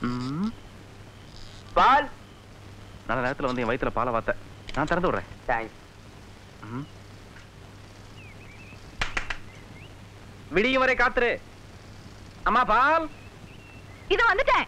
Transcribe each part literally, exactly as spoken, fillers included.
பால் நல்ல நேரத்துல வந்து என் வயித்துல பாலை வாத்த நான் திறந்து விடுறேன். தேங்க்ஸ். விடியும் வரை காத்துரு. அம்மா பால். இது வந்துட்டேன்.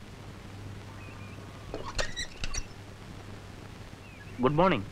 Good morning.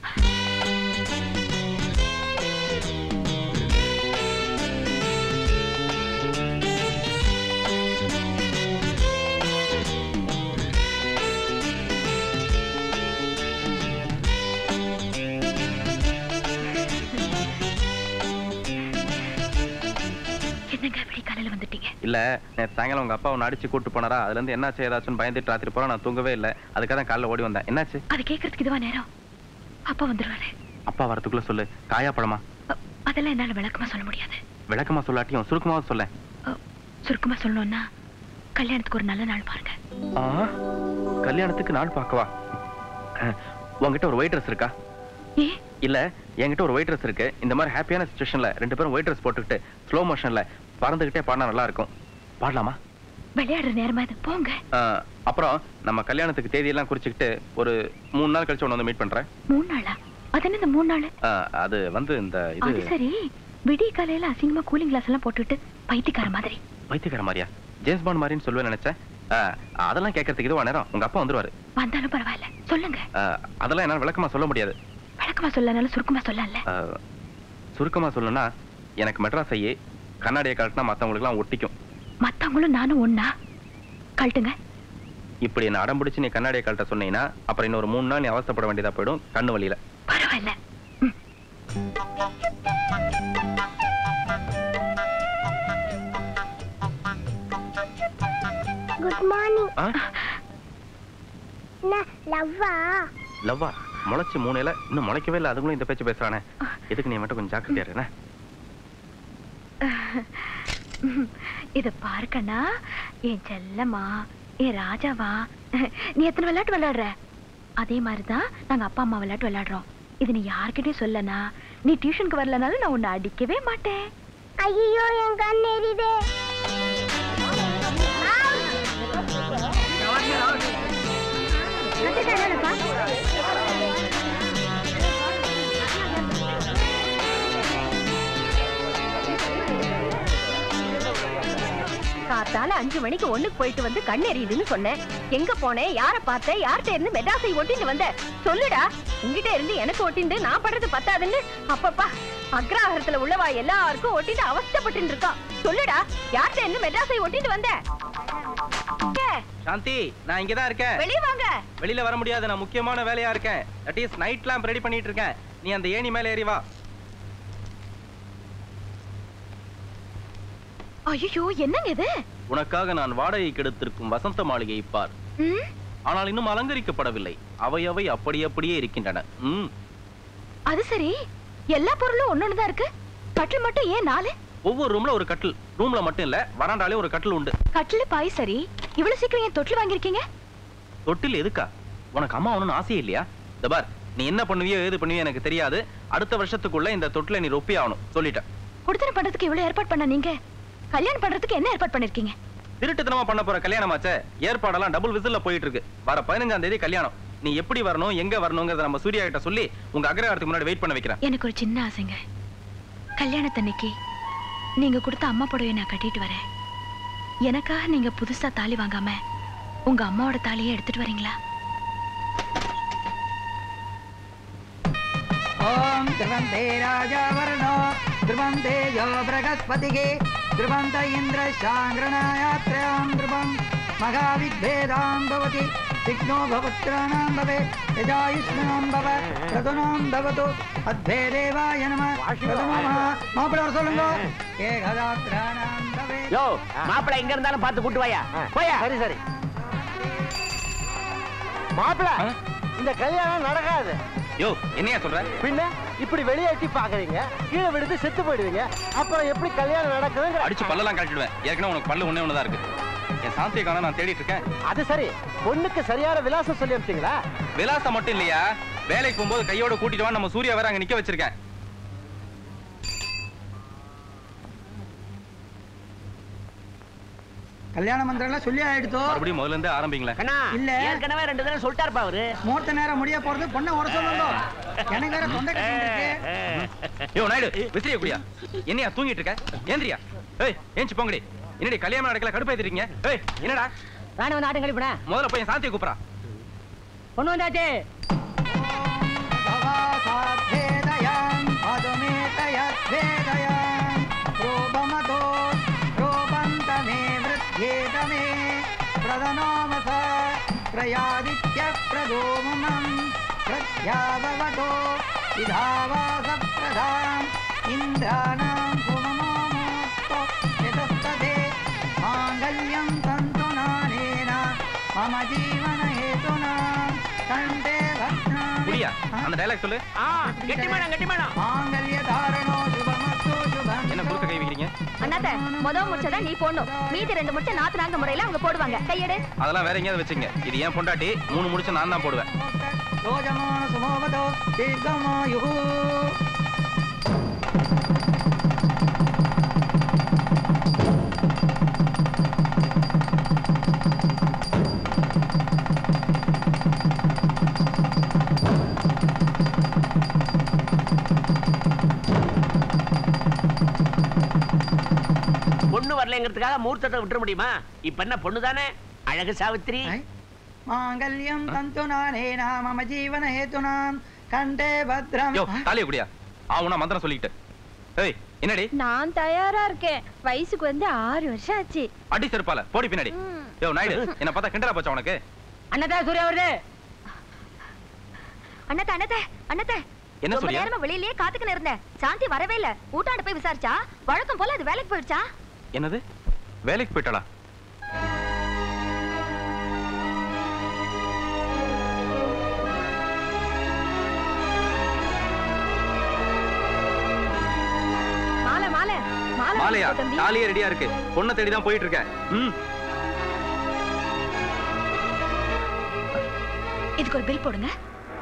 இல்ல சாயங்காலம் உங்க அப்பா உன்னை அடிச்சு கூட்டு போனாரா? அதுல இருந்து என்னாச்சு ஏதாச்சும் பயந்துட்டு ராத்திரி போற நான் தூங்கவே இல்ல. அதுக்காக தான் காலைல ஓடி வந்தேன். என்னாச்சு? அது கேக்குறதுக்கு இதுவா நேரம்? அப்பா வந்துருவாரு. அப்பா வரதுக்குள்ள சொல்லு. காயா பழமா? அதெல்லாம் என்னால விளக்கமா சொல்ல முடியாது. விளக்கமா சொல்லாட்டியும் சுருக்கமா சொல்ல. சுருக்கமா சொல்லணும்னா கல்யாணத்துக்கு ஒரு நல்ல நாள் பாருங்க. கல்யாணத்துக்கு நாள் பார்க்கவா? உங்ககிட்ட ஒரு ஒயிட் ட்ரெஸ் இருக்கா? இல்ல என்கிட்ட ஒரு ஒயிட் ட்ரெஸ் இருக்கு. இந்த மாதிரி ஹாப்பியான சிச்சுவேஷன்ல ரெண்டு பேரும் ஒயிட் ட்ரெஸ் போட்டுக்கிட்டு ஸ்லோ மோஷன்ல பறந்துகிட்டே பாடினா நல்லா இருக்கும். பாடலாமா? விளையாடுற நேரமா இது, போங்க. அப்புறம் நம்ம கல்யாணத்துக்கு தேதி எல்லாம் குறிச்சுக்கிட்டு ஒரு மூணு நாள் கழிச்சு ஒன்னு வந்து மீட் பண்றேன். மூணு நாளா? அது என்ன இந்த மூணு நாள்? அது வந்து இந்த இது. அது சரி, விடிய காலையில அசிங்கமா கூலிங் கிளாஸ் எல்லாம் போட்டுட்டு பைத்தியக்கார மாதிரி. பைத்தியக்கார மாதிரியா? ஜேம்ஸ் பாண்ட் மாதிரின்னு சொல்லுவேன் நினைச்சேன். அதெல்லாம் கேட்கறதுக்கு இதுவா நேரம்? உங்க அப்பா வந்துருவாரு. வந்தாலும் பரவாயில்ல, சொல்லுங்க. அதெல்லாம் என்னால விளக்கமா சொல்ல முடியாது. விளக்கமா சொல்லனாலும் சுருக்கமா சொல்லல. சுருக்கமா சொல்லணும்னா எனக்கு மெட்ராஸ் ஐயே கண்ணாடியை கழட்டினா மத்தவங்களுக்கு எல்லாம் ஒட்டிக்கும். மத்தவங்களும் நானும் ஒண்ணா? கழட்டுங்க. இப்படி என்ன அடம் பிடிச்சு நீ கண்ணாடியை கழட்ட சொன்னீங்கன்னா அப்புறம் இன்னொரு மூணு நாள் நீ அவசப்பட வேண்டியதா போயிடும் கண்ணு வலியில. பரவாயில்ல. Good morning. லவ்வா? லவ்வா? முளைச்சு மூணையில இன்னும் முளைக்கவே இல்லை, அதுக்குள்ள இந்த பேச்சு பேசுறானே. எதுக்கு நீ மட்டும் கொஞ்சம் ஜாக்கிரதையா இரு. இத பாருக்கண்ணா, என் செல்லம்மா, என் ராஜாவா. நீ எத்தனை விளையாட்டு விளையாடுற? அதே மாதிரிதான் நாங்க அப்பா அம்மா விளையாட்டு விளையாடுறோம். இது நீ யார்கிட்டயும் சொல்லனா, நீ டியூஷனுக்கு வரலனாலும் நான் உன்னை அடிக்கவே மாட்டேன். ஐயோ, என் கண் எரியுதே. காத்தால அஞ்சு மணிக்கு ஒண்ணுக்கு போயிட்டு வந்து கண் எரியுதுன்னு சொன்னேன். எங்க போனேன், யார பார்த்தேன், யார்கிட்ட இருந்து மெட்ராஸை ஒட்டிட்டு வந்த? சொல்லுடா. உங்ககிட்ட இருந்து எனக்கு ஒட்டிண்டு நான் படுறது பத்தாதுன்னு அப்பப்பா அக்ராஹரத்துல உள்ளவா எல்லாருக்கும் ஒட்டிட்டு அவஸ்தப்பட்டு இருக்கா. சொல்லுடா, யார்கிட்ட இருந்து மெட்ராஸை ஒட்டிட்டு வந்த? சாந்தி, நான் இங்க தான் இருக்கேன். வெளிய வாங்க. வெளியில வர முடியாது, நான் முக்கியமான வேலையா இருக்கேன். That is night lamp ready பண்ணிட்டு இருக்கேன். நீ அந்த ஏணி மேல ஏறி வா. ஐயோ, என்னங்க இது? உனக்காக நான் வாடகைக்கு எடுத்திருக்கும் வசந்த மாளிகையை பார். ஆனால் இன்னும் அலங்கரிக்கப்படவில்லை. அவையவை அப்படி அப்படியே இருக்கின்றன. அது சரி, எல்லா பொருளும் ஒன்னொன்னுதான் இருக்கு. கட்டில் மட்டும் ஏன் நாலு? ஒவ்வொரு ரூம்ல ஒரு கட்டில். ரூம்ல மட்டும் இல்ல, வராண்டாலே ஒரு கட்டில் உண்டு. கட்டில் பாய் சரி, இவ்வளவு சீக்கிரம் ஏன் தொட்டில் வாங்கிருக்கீங்க? தொட்டில் எதுக்கா? உனக்கு அம்மா ஒண்ணும் ஆசையே இல்லையா? தபார், நீ என்ன பண்ணுவியோ ஏது பண்ணுவியோ எனக்கு தெரியாது. அடுத்த வருஷத்துக்குள்ள இந்த தொட்டில நீ ரொப்பி ஆகணும் சொல்லிட்டேன். குடுத்தன பண்றதுக்கு இவ்வளவு ஏற்பாடு பண்ண நீங்க கல்யாணம் பண்றதுக்கு என்ன ஏற்பாடு பண்ணிருக்கீங்க? திருட்டுத்தனமா பண்ண போற கல்யாணமாச்சே. ஏற்பாடெல்லாம் டபுள் விசில்ல போயிட்டு இருக்கு. வர பதினஞ்சாம் தேதி கல்யாணம். நீ எப்படி வரணும், எங்க வரணுங்கிறத நம்ம சூர்யா கிட்ட சொல்லி உங்க அக்ரஹாரத்துக்கு முன்னாடி வெயிட் பண்ண வைக்கிறேன். எனக்கு ஒரு சின்ன ஆசைங்க. கல்யாணத்தன்னைக்கு நீங்க கொடுத்த அம்மா புடவையை நான் கட்டிட்டு வரேன். எனக்காக நீங்க புதுசா தாலி வாங்காம உங்க அம்மாவோட தாலியை எடுத்துட்டு வரீங்களா? ஓம் திரவந்தே ராஜாவர்ணோ திரவந்தே யோ பிரகஸ்பதிகே திரவந்த இந்திர சாங்கிரணாயாத்ராம் திரவம் மகாவித்வேதாம் பவதி விக்னோ பவத்ராணாம் பவே யஜாயுஷ்ணாம் பவ பிரதுனாம் பவது அத்வேதேவாய நம பிரதுனமஹ. மாப்பிள்ளை வர சொல்லுங்க. ஏகதாத்ராணாம் பவே. யோ, மாப்பிள்ளை எங்க இருந்தாலும் பார்த்து கூட்டு வாயா. போயா. சரி சரி. மாப்பிள்ளை, இந்த கல்யாணம் நடக்காது. யோ, என்னையா சொல்ற? பின்ன இப்படி வெளியே எட்டி பாக்குறீங்க, கீழே விழுந்து செத்து போயிடுவீங்க. அப்புறம் எப்படி கல்யாணம் நடக்குதுங்க? அடிச்சு பல்லெல்லாம் கழட்டிடுவேன். ஏற்கனவே உனக்கு பல்லு ஒண்ணே ஒண்ணுதான் இருக்கு. என் சாந்தியை காண நான் தேடிட்டு இருக்கேன். அது சரி, பொண்ணுக்கு சரியான விலாசம் சொல்லி அனுப்பிச்சீங்களா? விலாசம் மட்டும் இல்லையா, வேலைக்கு போகும்போது கையோட கூட்டிட்டு வா. நம்ம சூர்யா வேற அங்க நிக்க வச்சிருக்கேன். கல்யாண மந்திரம் சொல்லி ஆயிடுத்தோ மறுபடியும் முதல்ல இருந்தே ஆரம்பிங்களேன். கண்ணா இல்ல. ஏற்கனவே ரெண்டு தடவை சொல்லிட்டாருப்பா அவரு. மூர்த்த நேரம் முடிய போறது பொண்ணை உட சொல்லுங்க. எனக்கு வேற தொண்டை கட்டி இருக்கு. யோ நாயுடு விசிறிய குடியா. என்னையா தூங்கிட்டு இருக்க? ஏந்திரியா. ஏய் ஏஞ்சி போங்கடி. என்னடி கல்யாணம் நடக்கல கடுப்பாயிட்டு இருக்கீங்க? ஏய் என்னடா? நானே வந்து ஆட்டம் கழிப்படா. முதல்ல போய் சாந்தியை கூப்பிடா. பொண்ணு வந்தாச்சு. சவாசாத்வேதயாம் பதுமேதயத்வேதயாம் ரோபமதோ ரோபந்தமே விருத்யேதமே பிரதனோமச பிரயாதித்ய பிரதோமம் பிரத்யாவவதோ விதாவாச பிரதாம் இந்திராணாம் சுமமோமோத்தோ யதஸ்ததே மாங்கல்யம் தந்து நானேன மம ஜீவன ஹேதுனா கண்டே பத்னாமி. குடியா. அந்த டயலாக் சொல்லு. ஆ கெட்டிமாடா கெட்டிமாடா. மாங்கல்ய தாரணோ சுபமஸ்து சுபம். என்ன குறுக்க கை வைக்கிறீங்க? அண்ணாத்த முதல் முடிச்சதா நீ போடணும். மீதி ரெண்டு முடிச்ச நாத்துனாங்க முறையில அவங்க போடுவாங்க. கையெடு. அதெல்லாம் வேற எங்கேயாவது வச்சுங்க. இது ஏன் பொண்டாட்டி. மூணு முடிச்சு நான் தான் போடுவேன். ரோஜமான சுமோவதோ தீர்க்கமாயுஹு. பொண்ணு வரலங்கிறதுக்காக மூர்த்தத்தை விட்டுற முடியுமா? இப்ப என்ன பொண்ணு தானே? அழகு சாவித்திரி. மாங்கல்யம் தந்து நானேன மம ஜீவன ஹேதுனா கண்டே பத்ரம். யோ தாலியை குடியா. ஆவுனா மந்திரம் சொல்லிட்டு. ஏய் என்னடி? நான் தயாரா இருக்கேன். வயசுக்கு வந்து ஆறு வருஷம் ஆச்சு. அடி செருப்பால போடி பின்னாடி. யோ நாயுடு என்ன பார்த்தா கிண்டலா போச்சா உனக்கு? அண்ணதா சூர்யா வருது. அண்ணாத்த அண்ணாத்த அண்ணாத்த என்ன ரொம்ப சொல்றியா? நேரமா வெளியிலேயே காத்துக்கின்னு இருந்தேன். சாந்தி வரவே இல்ல. ஊட்டாண்ட போய் விசாரிச்சா வழக்கம் போல அது வேலைக்கு போயிடுச்சா? என்னது? வேலைக்கு போயிட்டாளா? மாலை மாலை மாலை மாலையா? வாங்கிக்கோ தம்பி. தாலியே ரெடியா இருக்கு. பொண்ணை தேடி தான் போயிட்டு இருக்கேன். ம். இதுக்கு ஒரு பில் போடுங்க.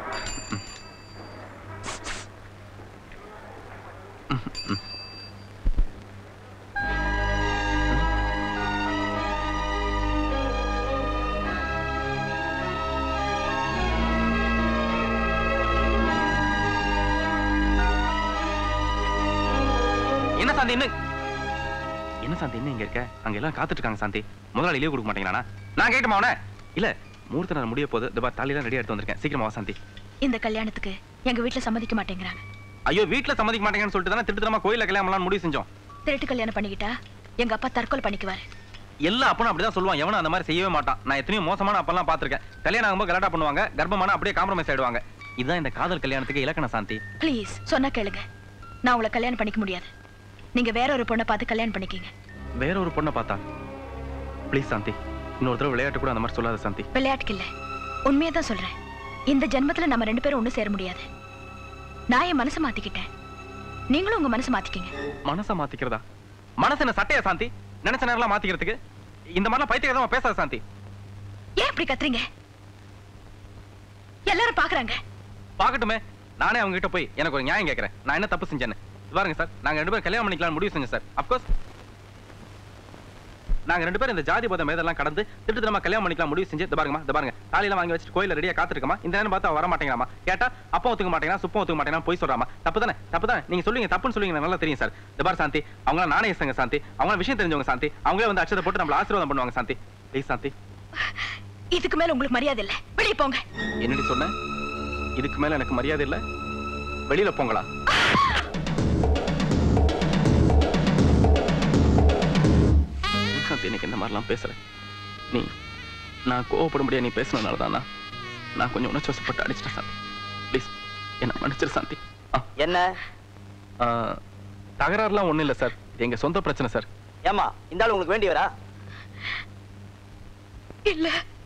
என்ன சாந்தி என்ன என்ன சாந்தி என்ன இங்க இருக்க? அங்க எல்லாம் காத்துட்டு இருக்காங்க சாந்தி. முதலாளி லீவ் கொடுக்க மாட்டேங்கிறானா? நான் கேட்டுமா அவனை? இல்ல மூர்த்த நேரம் முடிய போது இந்த தாலி எல்லாம் ரெடி எடுத்து வந்திருக்கேன். சீக்கிரமா வா சாந்தி. இந்த கல்யாணத்துக்கு எங்க வீட்டுல சம்மதிக்க மாட்டேங்கிறாங்க. ஐயோ வீட்டுல சம்மதிக்க மாட்டேங்கன்னு சொல்லிட்டு தானே திருத்தரமா கோயில கல்யாணம் பண்ணலாம்னு முடிவு செஞ்சோம். திருட்டு கல்யாணம் பண்ணிக்கிட்டா எங்க அப்பா தற்கொலை பண்ணிக்குவாரு. எல்லா அப்பனும் அப்படிதான் சொல்லுவான். எவனும் அந்த மாதிரி செய்யவே மாட்டான். நான் எத்தனையோ மோசமான அப்பெல்லாம் பாத்திருக்கேன். கல்யாணம் ஆகும்போது கலாட்டா பண்ணுவாங்க. கர்ப்பமான அப்படியே காம்ப்ரமைஸ் ஆயிடுவாங்க. இதுதான் இந்த காதல் கல்யாணத்துக்கு இலக்கண சாந்தி. ப்ளீஸ் சொன்னா கேளுங்க. நான் உங்களை கல்யாணம் பண்ணிக்க முடியாது. நீங்க வேற ஒரு பொண்ணை பார்த்து கல்யாணம் பண்ணிக்கீங்க. வேற ஒரு பொண்ணை பார்த்தா? ப்ளீஸ் சாந்தி, இன்னொரு தடவை விளையாட்டு கூட அந்த மாதிரி சொல்லாத சாந்தி. விளையாட்டுக்கு இல்ல, உண்மையை தான் சொல்றேன். இந்த ஜென்மத்துல நம்ம ரெண்டு பேரும் ஒண்ணு சேர முடியாது. நான் என் மனசை மாத்திக்கிட்டேன். நீங்களும் உங்க மனசை மாத்திக்கீங்க. மனசை மாத்திக்கிறதா? மனசு என்ன சட்டையா சாந்தி? நினைச்ச நேரம் மாத்திக்கிறதுக்கு இந்த மாதிரிலாம் பைத்தியக்காரமா பேசாத சாந்தி. ஏன் இப்படி கத்துறீங்க? எல்லாரும் பாக்குறாங்க. பாக்கட்டுமே. நானே அவங்க கிட்ட போய் எனக்கு ஒரு நியாயம் கேட்கறேன். நான் என்ன தப்பு செஞ்சேன்னு பாருங்க சார். நாங்க ரெண்டு பேரும் கல்யாணம் பண்ணிக்கலாம் முடிவு செஞ்சோம் சார். அப்கோர்ஸ் நாங்க ரெண்டு பேரும் இந்த ஜாதி பதம் மேதெல்லாம் கடந்து திட்டத்தனமா கல்யாணம் பண்ணிக்கலாம் முடிவு செஞ்சு பாருங்கம்மா. இந்த பாருங்க தாலியெல்லாம் வாங்கி வச்சுட்டு கோயில ரெடியா காத்திருக்கமா. இந்த நேரம் பார்த்து வர மாட்டேங்கிறாமா. கேட்டா அப்பா ஒத்துக்க மாட்டேங்கிறா, சுப்பம் ஒத்துக்க மாட்டேங்கிறா, போய் சொல்றாமா. தப்பு தானே? தப்பு தானே? நீங்க சொல்லுவீங்க தப்புன்னு சொல்லுவீங்க, நல்லா தெரியும் சார். இந்த பார் சாந்தி, அவங்க நானே சங்க சாந்தி, அவங்க விஷயம் தெரிஞ்சவங்க சாந்தி. அவங்களே வந்து அச்சத்தை போட்டு நம்மள ஆசீர்வாதம் பண்ணுவாங்க சாந்தி. ப்ளீஸ் சாந்தி. இதுக்கு மேல உங்களுக்கு மரியாதை இல்ல, வெளியே போங்க. என்னடி சொன்ன? இதுக்கு மேல எனக்கு மரியாதை இல்ல, வெளியில போங்களா? இன்னைக்கு இந்த மாதிரிலாம் பேசுறேன். நீ நான் கோவப்படும்படியா நீ பேசினதுனால தானா நான் கொஞ்சம் உணர்ச்சிவசப்பட்டு அடிச்சிட்டேன் சாந்தி. ப்ளீஸ் என்ன மன்னிச்சிரு சாந்தி. என்ன தகராறுலாம் ஒண்ணும் இல்ல சார், எங்க சொந்த பிரச்சனை சார். ஏமா இந்த ஆள் உங்களுக்கு வேண்டியவரா? இல்ல